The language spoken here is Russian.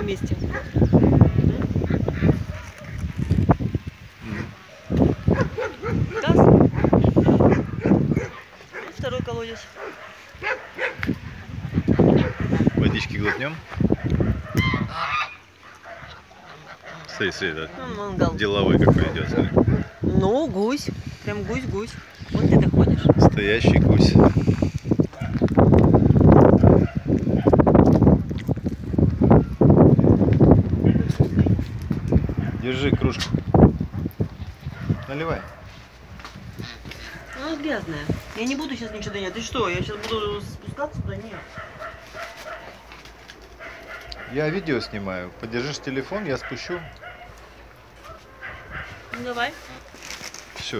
месте. Газ. И второй колодец. Водички глотнем. Смотри, да. Мангал. Деловой какой идет. Смотри. Ну, гусь. Прям гусь-гусь. Вот ты ходишь. Настоящий гусь. Держи кружку. Наливай. Она грязная. Я не буду сейчас ничего донять. Ты что, я сейчас буду спускаться туда? Нет. Я видео снимаю. Подержишь телефон, я спущу. Ну давай.